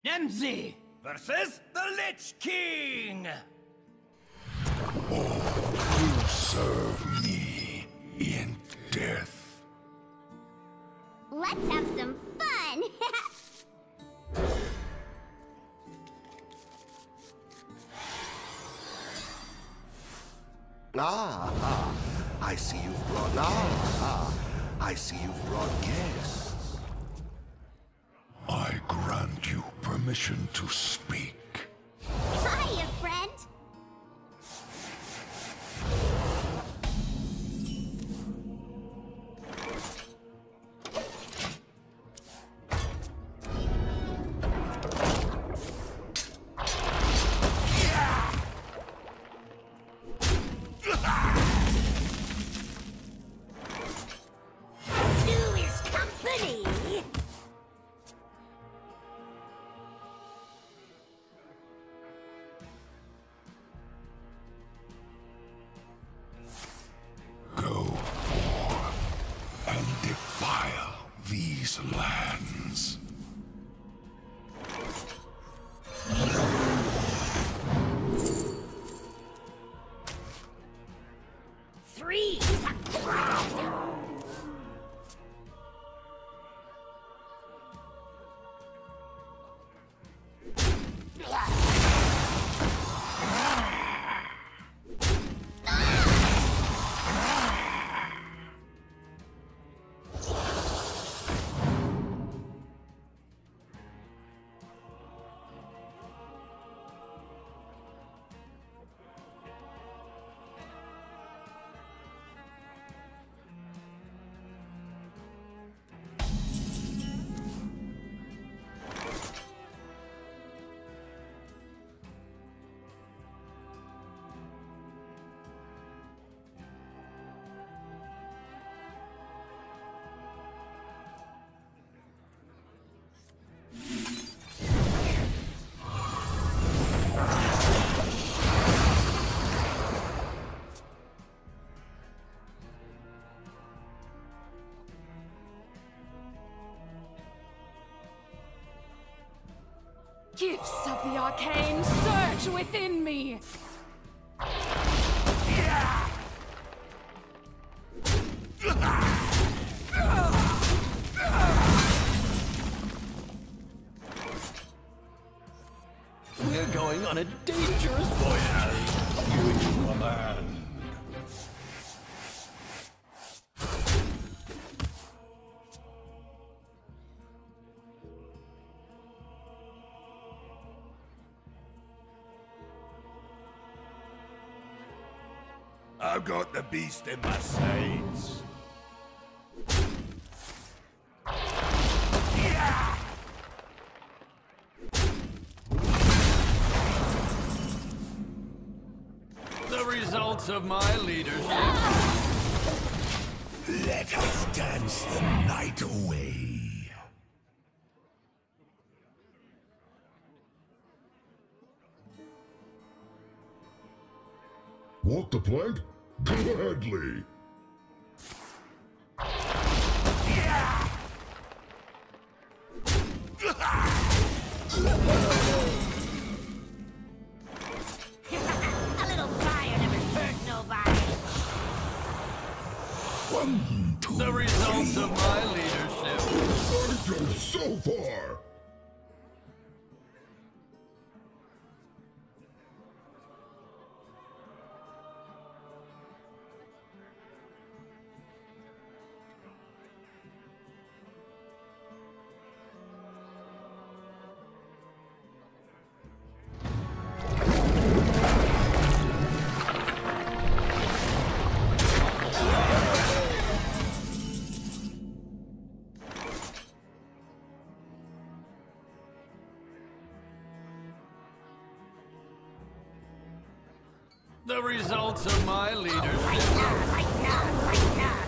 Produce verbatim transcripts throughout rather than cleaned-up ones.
Nemzi versus the Lich King! Oh, you serve me in death. Let's have some fun! Ah, ah, I see you've brought ah, ah, I see you've brought guests. I grant you permission to speak. Hiya, friend! Go forth and defile these lands. Three's a crowd! Gifts of the arcane surge within me! We're going on a dangerous voyage. You command. I've got the beast in my sights. The results of my leadership. Let us dance the night away. Walk the plank? Gladly! A little fire never hurt nobody! One, two, The results three. of my leadership. I go so far! The results of my leadership. Right now, right now, right now!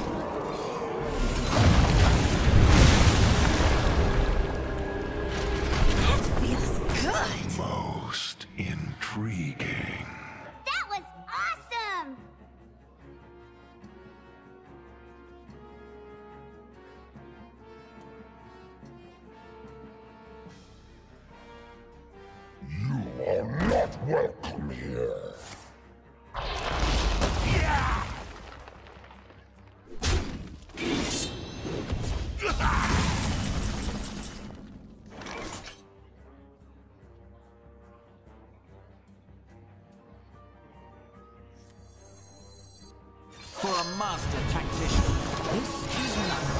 It feels good! Most intriguing. That was awesome! welcome here. For a master tactician, this is nothing.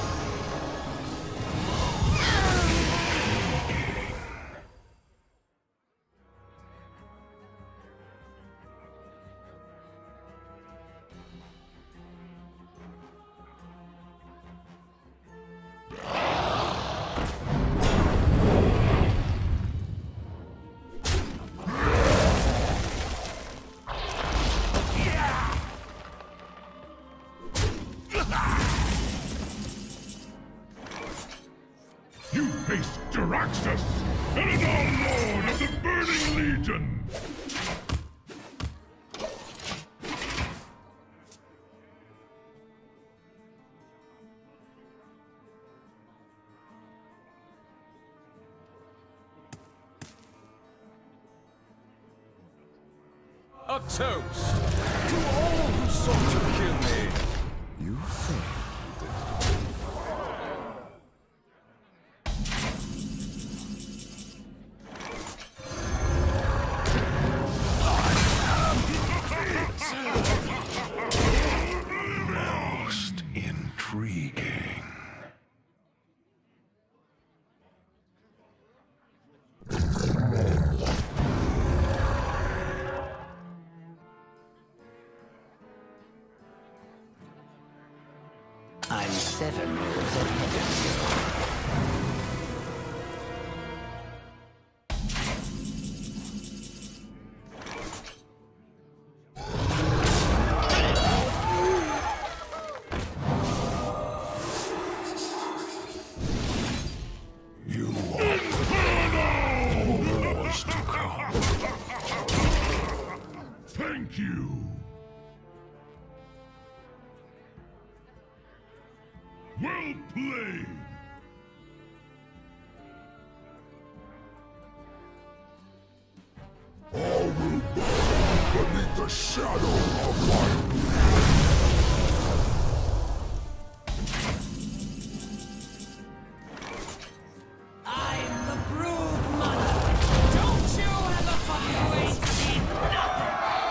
You face Daraxus, Eladar Lord of the Burning Legion! A toast to all who sought to kill me. You failed. Most intriguing. I'm seven moves ahead of you. You are for wars to come. Thank you. Well played! All will bow beneath the shadow of my I'm the brood mother. Don't you ever fucking wait to see nothing.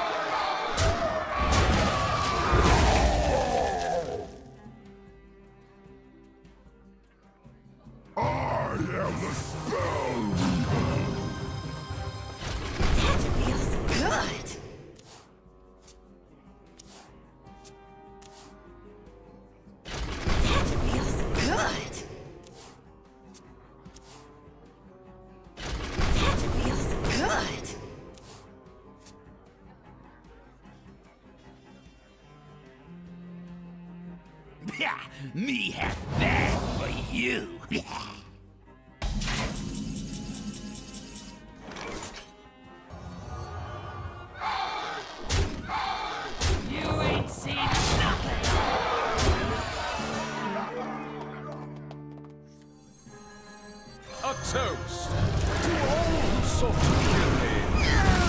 I am the spell weaver! That feels good. That feels good. That feels good. Yeah, me have that for you. You ain't seen nothing. A toast to all who sought to kill me.